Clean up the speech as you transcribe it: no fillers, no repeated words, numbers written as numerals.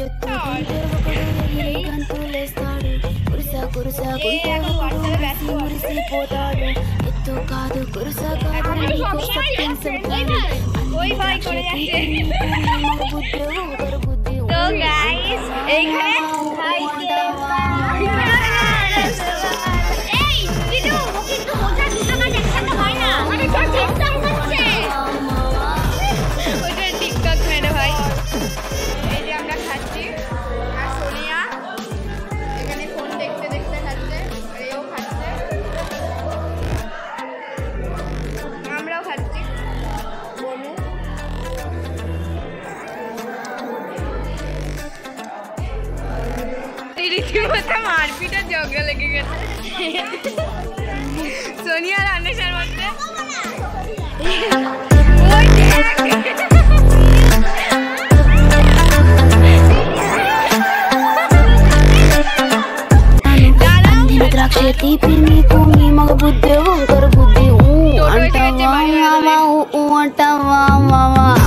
ఎత్తుకుంటే ఒకడు ఎగిరి గంతులేస్తాడు కురుస కురుస మురిసిపోతాడు ఎత్తు కాదు కురుస కాదు నీకు సత్యం చెప్తాను তো গাইস এইখানে এই দিদু কিন্তু মজা দুটো গান একসাথে হয় না মানে তোর চেষ্টা হচ্ছে ওইটা টিকটক মেরে ভাই এই যে আমরা খাচ্ছি আর সোনিয়া এখানে ফোন দেখতে দেখতে খাচ্ছে আর এও খাচ্ছে আমরাও খাচ্ছি বনু রীতিমতো মারপিটা ঝগড়া লেগে গেছে সোনিয়া আর আনেশার মধ্যে ద్రాక్ష తీపిని భూమి మగ బుద్ధి వంకర బుద్ధి అంటావా అంటావా